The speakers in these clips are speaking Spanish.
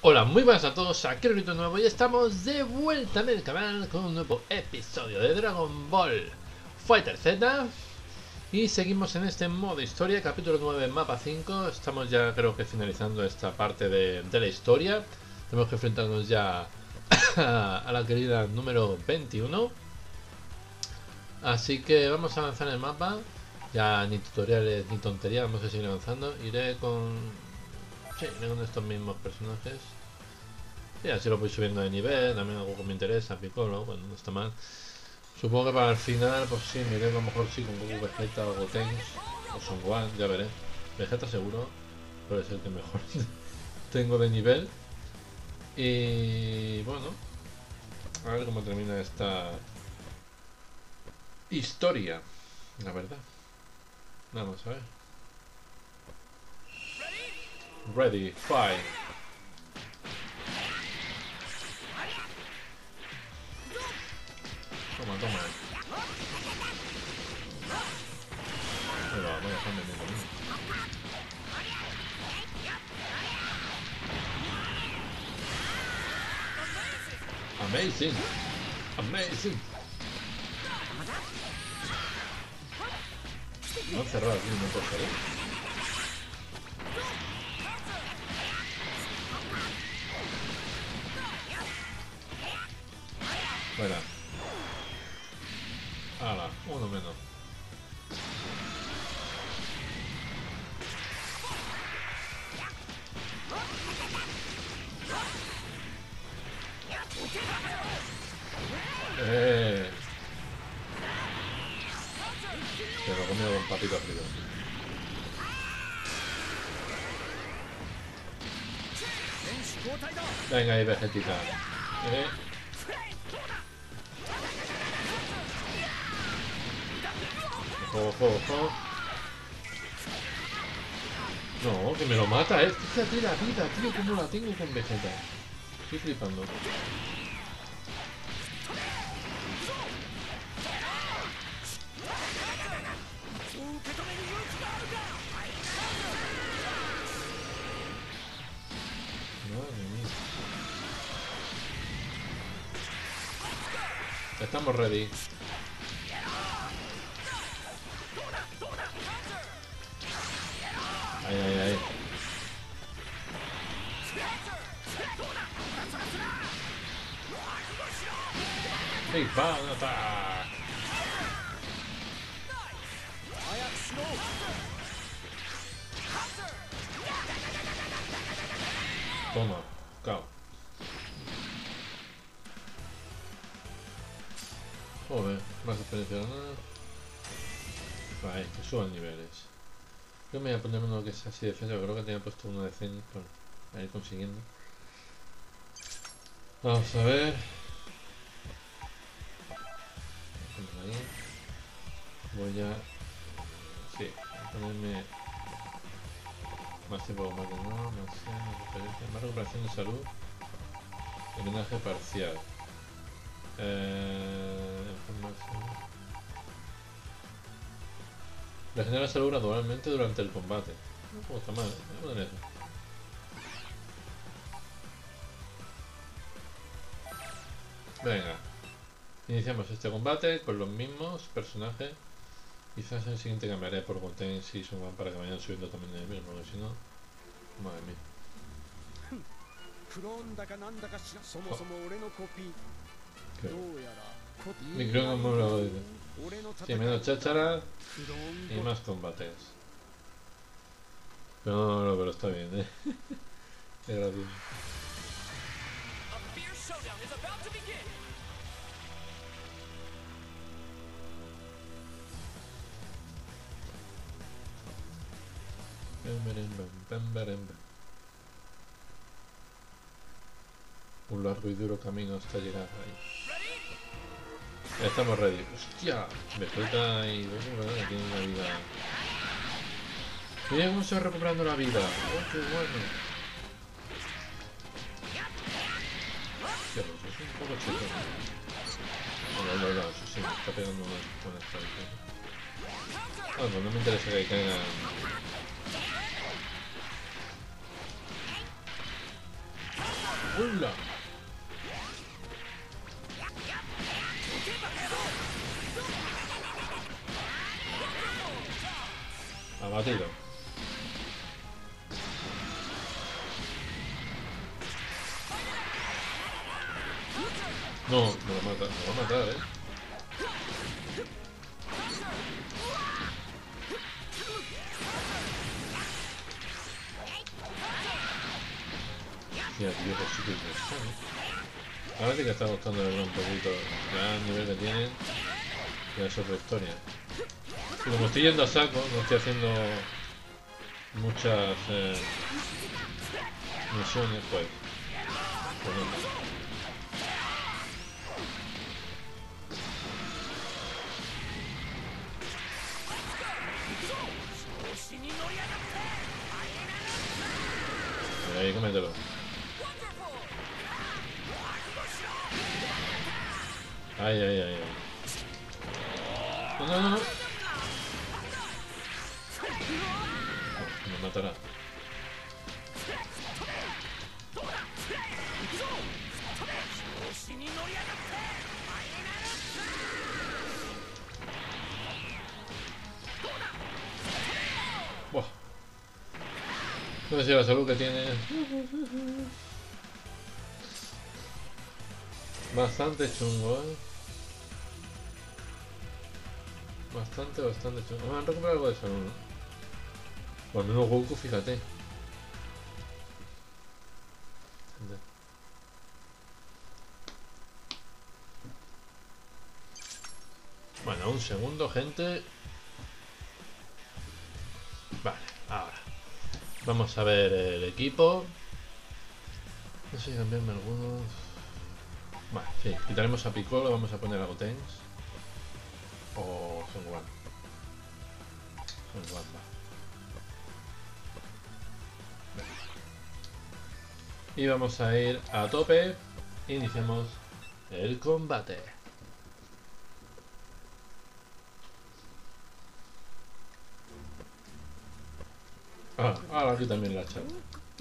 Hola, muy buenas a todos, aquí Rito Nuevo y estamos de vuelta en el canal con un nuevo episodio de Dragon Ball Fighter Z. Y seguimos en este modo historia, capítulo 9, mapa 5. Estamos ya creo que finalizando esta parte de la historia. Tenemos que enfrentarnos ya a la querida número 21. Así que vamos a avanzar en el mapa. Ya ni tutoriales ni tonterías, vamos a seguir avanzando. Iré con estos mismos personajes. Y así lo voy subiendo de nivel, también algo que me interesa, Piccolo, bueno, no está mal. Supongo que para el final, pues sí, miré a lo mejor sí con Goku, Vegeta o Gotenks o Son Gohan, ya veré. Vegeta seguro, puede ser que mejor tengo de nivel. Y bueno, a ver cómo termina esta historia, la verdad. Vamos a ver. Ready, fight. Toma, toma. Ahí va, voy a dejarme de camino. Amazing. Amazing. Me han cerrado aquí, no puedo salir. Bueno. Hala, uno menos. Se lo he comido con papita frío. Venga ahí, Vegetita. Ojo, ojo. No, que me lo mata, Fíjate la vida, tío, cómo la tengo con Vegeta. Estoy flipando. Madre mía. Estamos ready. Ahí, ahí, ahí. ¡Hey, Banata! Toma, cao. Joder, más experiencia, ¿no? Vale, que suban niveles. Yo me voy a poner uno que es así de defensa, creo que tenía puesto uno de Zen para ir consiguiendo. Vamos a ver. Ahí. Voy a... Sí, a ponerme... Más tiempo más de no, más recuperación de salud. Homenaje parcial. Regenera salud gradualmente durante el combate. No está mal, voy a poner eso. Venga. Iniciamos este combate con los mismos personajes. Quizás en el siguiente cambiaré por Gotenks y Son Gohan para que vayan subiendo también de nivel, porque si no... Madre mía. Mi creo que me lo dice. Sí, menos cháchara y más combates. Pero está bien, Es gracioso. Un largo y duro camino hasta llegar ahí. Estamos ready. ¡Hostia! Vegeta y Goku, ¿verdad? Que tienen una vida. Mira cómo se va recuperando la vida. ¡Oh, qué bueno! Hostia, pues es un poco chido. No, eso sí, me está pegando unas buenas palizas. Ah, pues no me interesa que caigan. ¡Hola! Abatido. No, me va a matar, me va a matar, Mira, tío, pues sí que es. Ahora sí que está gustando de verdad un poquito. Ya el nivel que tienen. Ya es otra historia. Y como estoy yendo a saco, no estoy haciendo muchas misiones, pues no. Ahí, cómetelo. Ay, ay, ay, ay. No, no, no, no. Oh, me matará. Buah. No sé la salud que tiene. Bastante chungo, Bastante chungo. Me han recuperado algo de salud, ¿no? Por menos Goku, fíjate. Bueno, un segundo, gente. Vale, ahora. Vamos a ver el equipo. No sé si cambiarme algunos. Vale, sí. Quitaremos a Piccolo, vamos a poner a Gotenks. O Son Gohan. Son Gohan, va. Y vamos a ir a tope. Iniciamos el combate. Ah, ahora aquí también la he echado.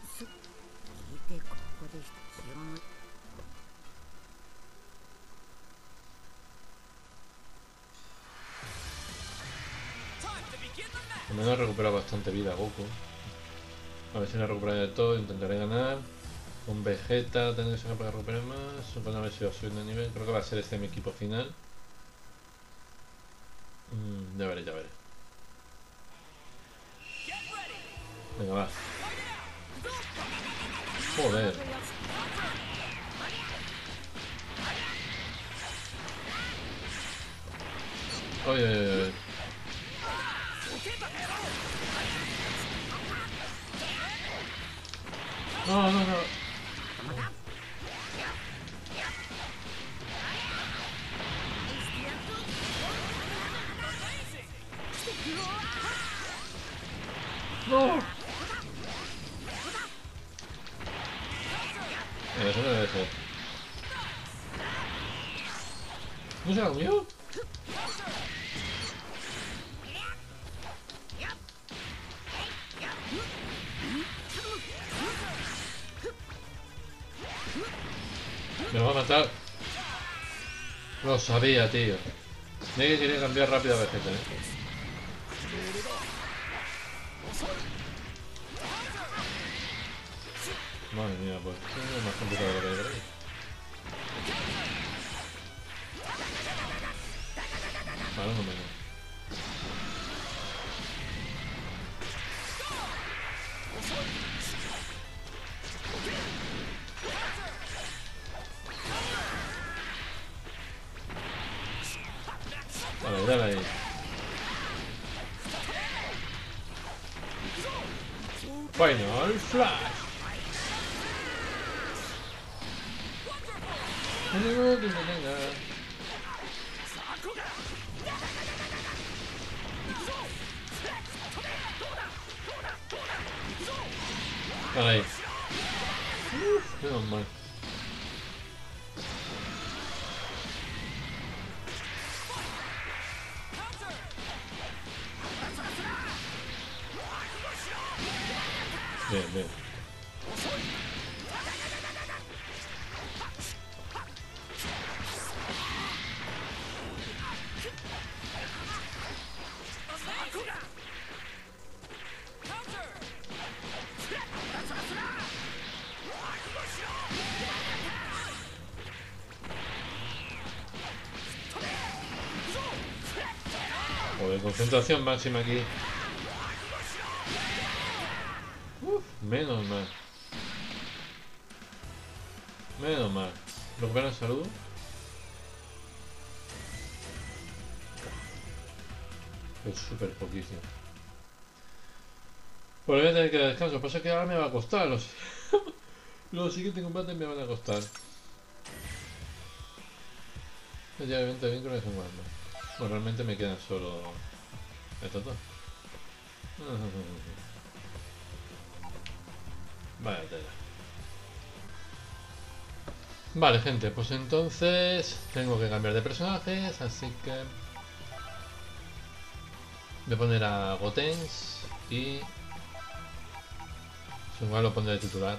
Al menos he recuperado bastante vida Goku. A ver si la recupero de todo, intentaré ganar. Con Vegeta tendré que ser capaz de recuperar más. Supone a ver si va subiendo de nivel. Creo que va a ser este mi equipo final. Ya veré, ya veré. Venga, va. Joder. Oye, oye, oye. No, no, no. No. Eso no debe ser. ¿No se la comió? Me va a matar. Lo sabía, tío. Tenía que querer cambiar rápido a Vegeta, Madre mía, pues es más complicado de lo que yo creí. Vale, no menos. Vale, dale ahí. Final Flash. Vale ahí. Menos mal. Bien, bien. concentración máxima aquí. Uf, menos mal. Menos mal. Recuperan salud. Es súper poquísimo. Pues voy a tener que dar descanso. Pasa que ahora me va a costar. Los siguientes combates me van a costar. Ya evento bien con eso más. Bueno, realmente me quedan solo estos dos. Vaya tela. Vale, gente, pues entonces tengo que cambiar de personajes, así que voy a poner a Gotenks y igual lo pondré de titular.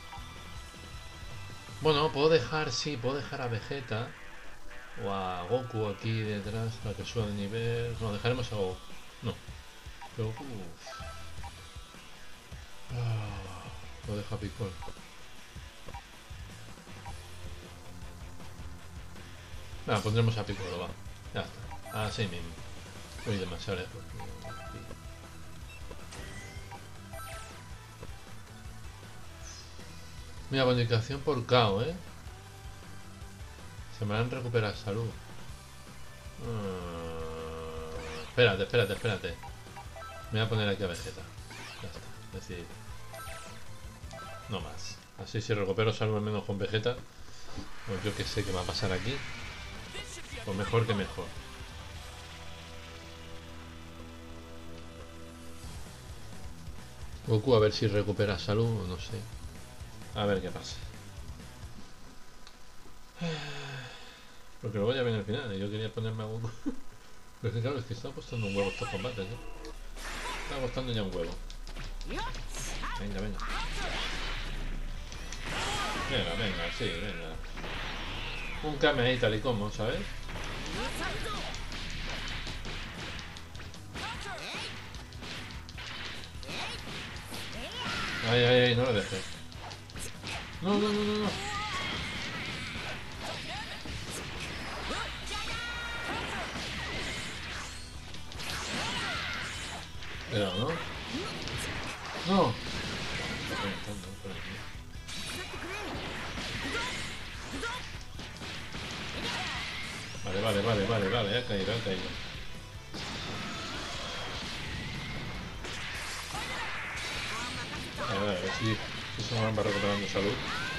Bueno, puedo dejar, sí, puedo dejar a Vegeta o a Goku aquí detrás para que suba de nivel. No, dejaremos a Goku. No, pero Goku. Lo dejo a Piccolo. Nada, pondremos a Piccolo, va. Ya está. Así mismo. Uy, demasiado lejos. Mira, bonificación por KO, Se me van a recuperar salud. Espérate. Me voy a poner aquí a Vegeta. Ya está, decidido. No más. Así si recupero salud al menos con Vegeta. Pues yo que sé qué va a pasar aquí. Pues mejor que mejor. Goku a ver si recupera salud, no sé. A ver qué pasa. Porque luego ya viene el final. Yo quería ponerme a Goku. Pero es que claro, es que está costando un huevo estos combates, Está costando ya un huevo. Venga. Venga, sí, venga. Un Kame ahí tal y como, ¿sabes? Ay, no lo dejes. No. Pero no. No. Vale, ha caído. A ver si eso me va recuperando salud.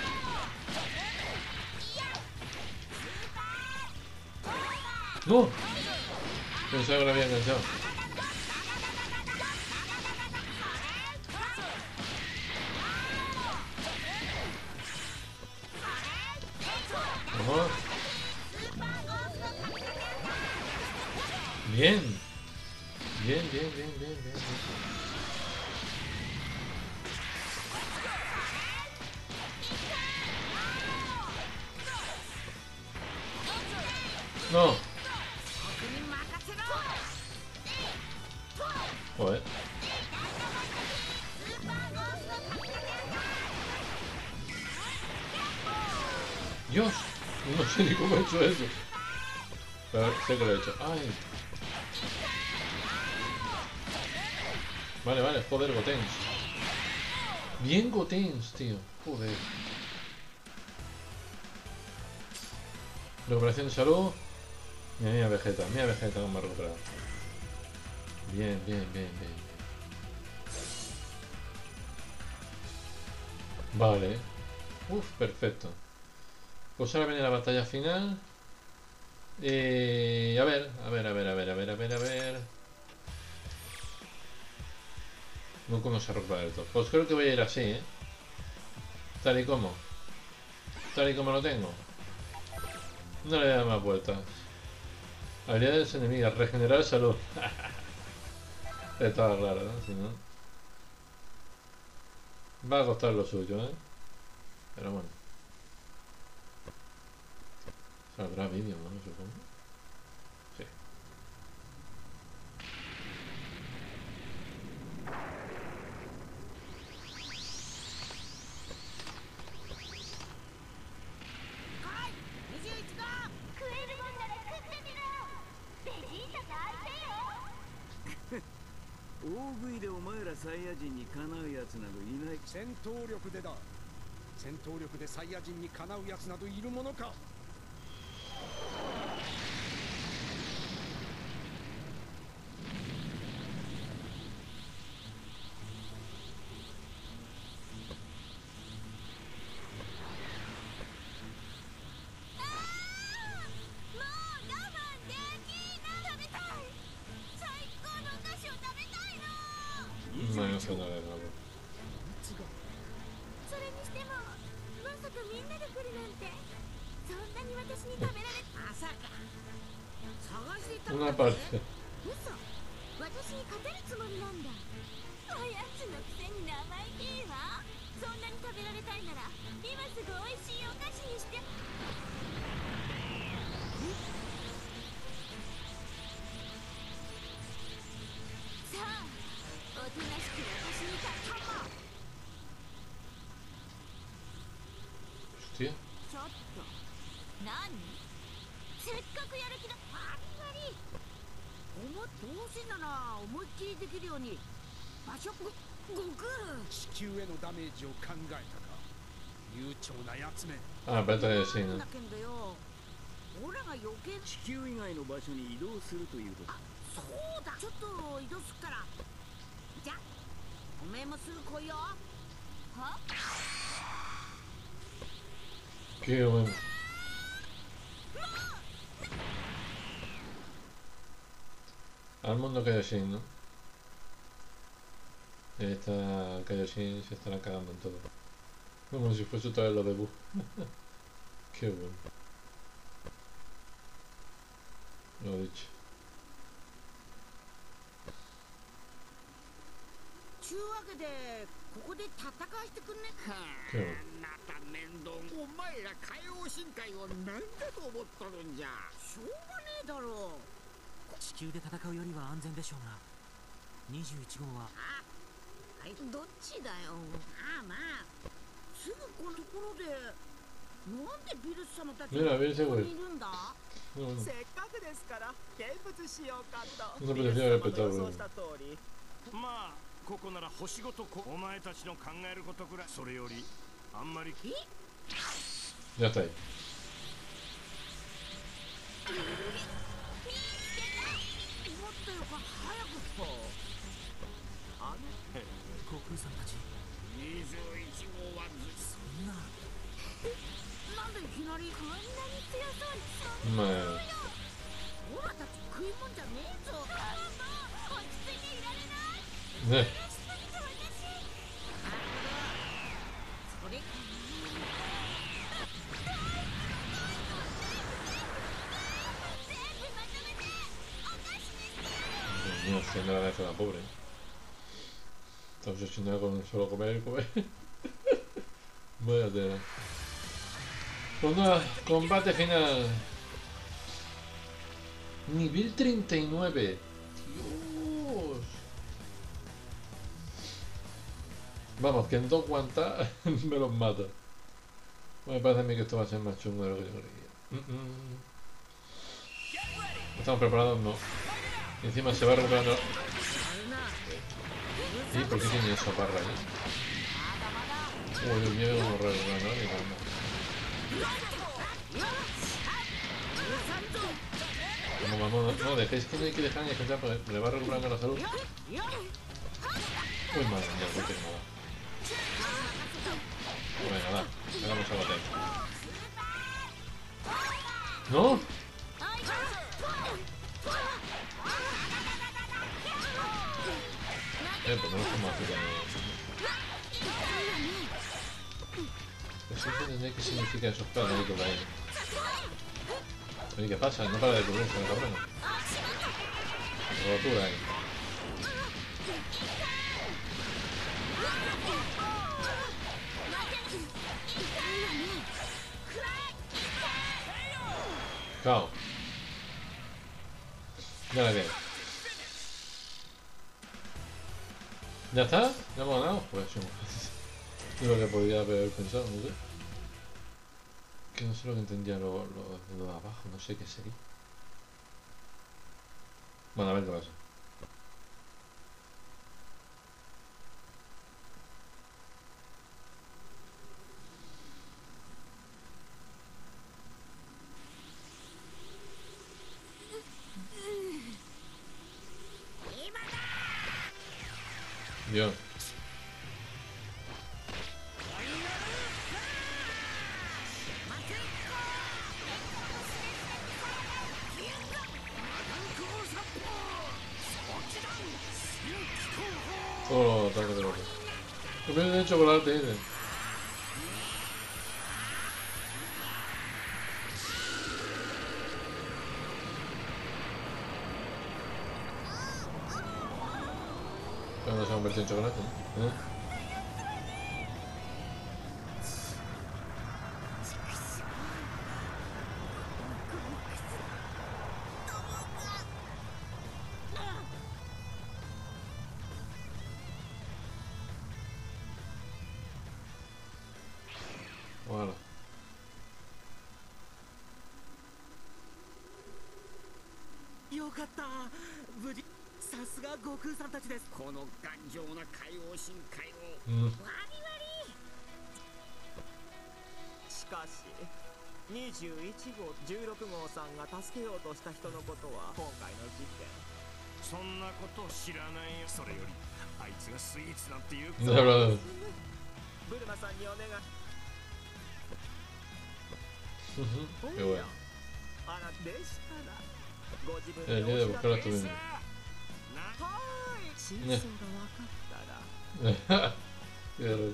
¡No! Pensaba que lo había enganchado. Vamos. Bien. No. Joder. Dios. No sé ni cómo he hecho eso. Pero sé que lo he hecho. Ay. Vale, joder, Gotenks. Bien Gotenks, tío. Joder. Recuperación de salud. Mira Vegeta como me ha recuperado. Bien. Vale. Perfecto. Pues ahora viene la batalla final. A ver. Goku no se recupera del todo. Pues creo que voy a ir así, Tal y como lo tengo. No le da más vueltas. Habilidades enemigas. Regenerar salud. Estaba raro, ¿no? Si no... Va a costar lo suyo, Pero bueno. Saldrá vídeo, ¿no? Supongo. Sí. サイヤ人にかなうやつなどいない。 戦闘力でだ。戦闘力でサイヤ人にかなうやつなどいるものか。 No, no sé nada de nuevo. それにしてもまさかみんなで来るなんて。そんなに私に食べられまさか探してたんだ Una ぜ。 parte. 嘘。私に勝てるつもりなんだ。おやつのくせに生意気いわ。そんなに食べられたいなら今すぐ美味しいお菓子にして。さあおとなしく私に勝ったも。 Hostia. ちょっと何。せっかくやる気だ。バリバリどうせなら思いっきりできるように場所悟空。 地球へのダメージを考えたか。悠長なやつめ。 Ah, pero todavía sí, なん ¿no? だけどよ、俺が余計。 地球以外の場所に移動するということ。 そうだ、ちょっと移動すっから。じゃおめえもすぐ来いよ。は Qué bueno. Al mundo Kaioshin, ¿no? Esta Kaioshin se estará cagando en todo. Como si fuese otra vez lo de Buu. Qué bueno. Lo dicho. ちゅうわけでここで戦わしてくんね。 けどまた面倒。お前ら海王深海を何だと思っとるんじゃ。 しょうがねえだろう。 地球で戦うよりは安全でしょうが、21号は。 あ、はい、どっちだよ。ああ、まあすぐこのところでなんでビルス様たち Mira, が Bill se ここ fue. にいるんだ。 No, no. せっかくですから見物しようかと。 No apetecía haber 皆様の petado, 予 bro. 想した通り。 まあここなら星ごとお前たちの考えることくらい。それよりあんまり Ya está ahí. もっとよか早く来た。 悟空さんたち、 21号はそんな。 なんでいきなりこんなに強そうに。 Madre. オラたち食いもんじゃねえぞ。もう落ち着いていられない。 Ne. それか全部まとめてお菓子にしてやる。 Dios mío, siendo la cabeza la pobre. Estamos obsesionados con solo comer y comer. Vaya tela. Pues nada, combate final. Nivel 39. Dios. Vamos, que en 2 guantas me los mata. Me parece a mí que esto va a ser más chungo de lo que yo creía. ¿Estamos preparados? No. Y encima se va recuperando. ¿Y por qué tiene esa barra ahí? Uy, Dios mío, como raro, no, vamos, no, dejéis que no hay que dejar ni descansar porque le va recuperando la salud. Uy, madre mía, no tiene nada. Venga, va, hagamos algo atento. ¿No? Pues no estamos aquí Pero siempre tendré qué significa esos cuadraditos de ahí. Oye, ¿qué pasa? No para de cubrirse el cabrón. Rotura ahí. Cao. Ya la que. ¿Ya está? ¿Ya hemos ganado? Pues sí, es lo que podía haber pensado, no sé. Que no sé lo que entendía lo de abajo, no sé qué sería. Bueno, a ver qué pasa. Dios. Oh, ataque de loco. Que me de chocolate, dice. Cuando se convierte en chocolate, ¿no? ¿Eh? Voilà. よかった無事さすが悟空さんたちですこの頑丈な海王深海を Mm. しかし21号16号さんが助けようとした人のことは今回の事件そんなこと知らないよ。それよりあいつがスイーツなんて言う No, no, no. ブルマさんにお願い Qué bueno. あらでしたらご自分 El で día お de 調 buscar べ a tu は niño. い真相が分かったら Qué raro.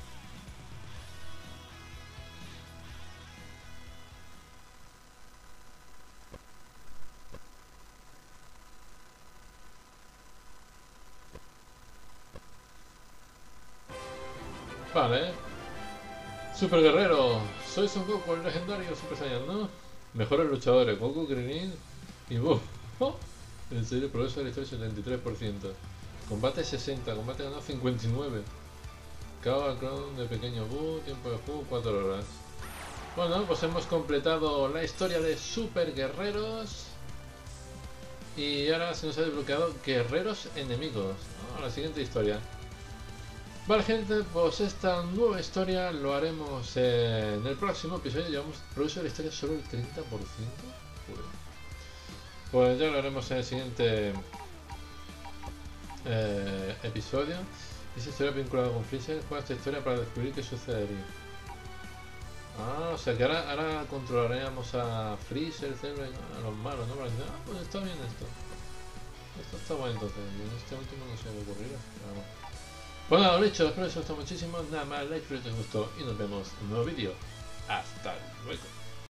Vale. Super Guerrero. Soy Son Goku, el legendario Super Saiyan, ¿no? Mejores luchadores, Goku, Krillin y Buu. ¡Oh! En serio, progreso de la historia 73%. Combate 60, combate ganado 59. Cao al clon de pequeño Buu, tiempo de juego 4 horas. Bueno, pues hemos completado la historia de Super Guerreros. Y ahora se nos ha desbloqueado Guerreros Enemigos, ¿no? La siguiente historia. Vale, gente, pues esta nueva historia lo haremos en el próximo episodio. Llevamos progreso de la historia solo el 30%. Joder. Pues ya lo haremos en el siguiente episodio. Esa historia vinculada con Freezer. Juega esta historia para descubrir qué sucedería. Ah, o sea que ahora controlaríamos a Freezer, a los malos, ¿no? Para decir, ah, pues está bien esto. Esto está bueno entonces. Y en este último no se me ocurrirá. Pero bueno. Bueno, nada, lo dicho, espero que os gustó muchísimo. Nada más, like si os gustó y nos vemos en un nuevo vídeo. Hasta luego.